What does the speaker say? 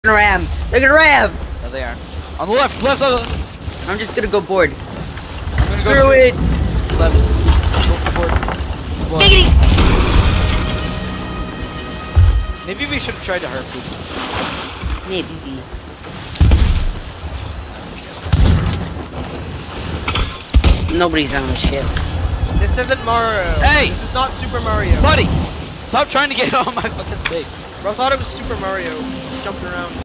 gonna ram. They're gonna ram. No, they aren't. On the left, left. I'm just gonna go board. I'm gonna Screw go it. Left. Go forward. Maybe we should have tried to harpoon. Maybe. Nobody's on the ship. This isn't Mario. Hey! This is not Super Mario. Buddy! Stop trying to get on my fucking thing. Bro, I thought it was Super Mario. Jumping around.